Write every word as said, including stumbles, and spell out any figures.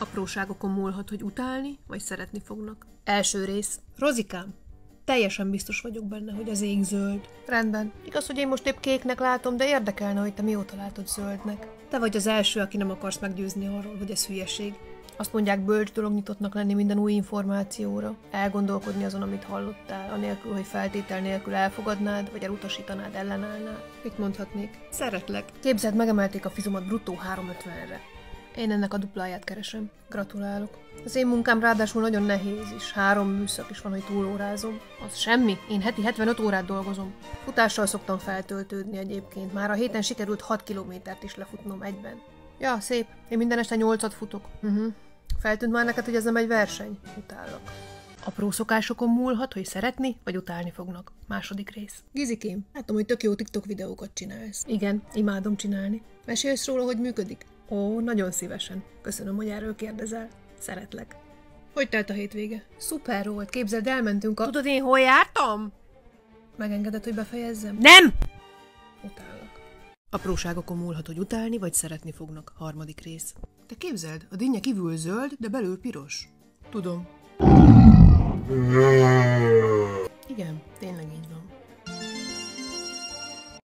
Apróságokon múlhat, hogy utálni, vagy szeretni fognak. Első rész. Rozikám, teljesen biztos vagyok benne, hogy az ég zöld. Rendben. Igaz, hogy én most épp kéknek látom, de érdekelne, hogy te mióta látod zöldnek. Te vagy az első, aki nem akarsz meggyőzni arról, hogy ez hülyeség. Azt mondják, bölcs dolog nyitottnak lenni minden új információra. Elgondolkodni azon, amit hallottál, anélkül, hogy feltétel nélkül elfogadnád, vagy elutasítanád, ellenállnád. Mit mondhatnék? Szeretlek. Képzeld, megemelték a fizomat bruttó háromszázötvenre. Én ennek a dupláját keresem. Gratulálok. Az én munkám ráadásul nagyon nehéz is. Három műszak is van, hogy túlórázom. Az semmi. Én heti hetvenöt órát dolgozom. Futással szoktam feltöltődni egyébként. Már a héten sikerült hat kilométert is lefutnom egyben. Ja, szép. Én minden este nyolcat futok. Uh-huh. Feltűnt már neked, hogy ez nem egy verseny? Utállak. Apró szokásokon múlhat, hogy szeretni vagy utálni fognak. Második rész. Gizikém, látom, hogy tök jó TikTok videókat csinálsz. Igen, imádom csinálni. Mesélsz róla, hogy működik? Ó, nagyon szívesen. Köszönöm, hogy erről kérdezel. Szeretlek. Hogy telt a hétvége? Szuper volt. Képzeld, elmentünk a... Tudod, én hol jártam? Megengeded, hogy befejezzem? Nem! Utállak. Apróságokon múlhat, hogy utálni vagy szeretni fognak. Harmadik rész. Te képzeld, a dinnye kívül zöld, de belül piros. Tudom. Igen.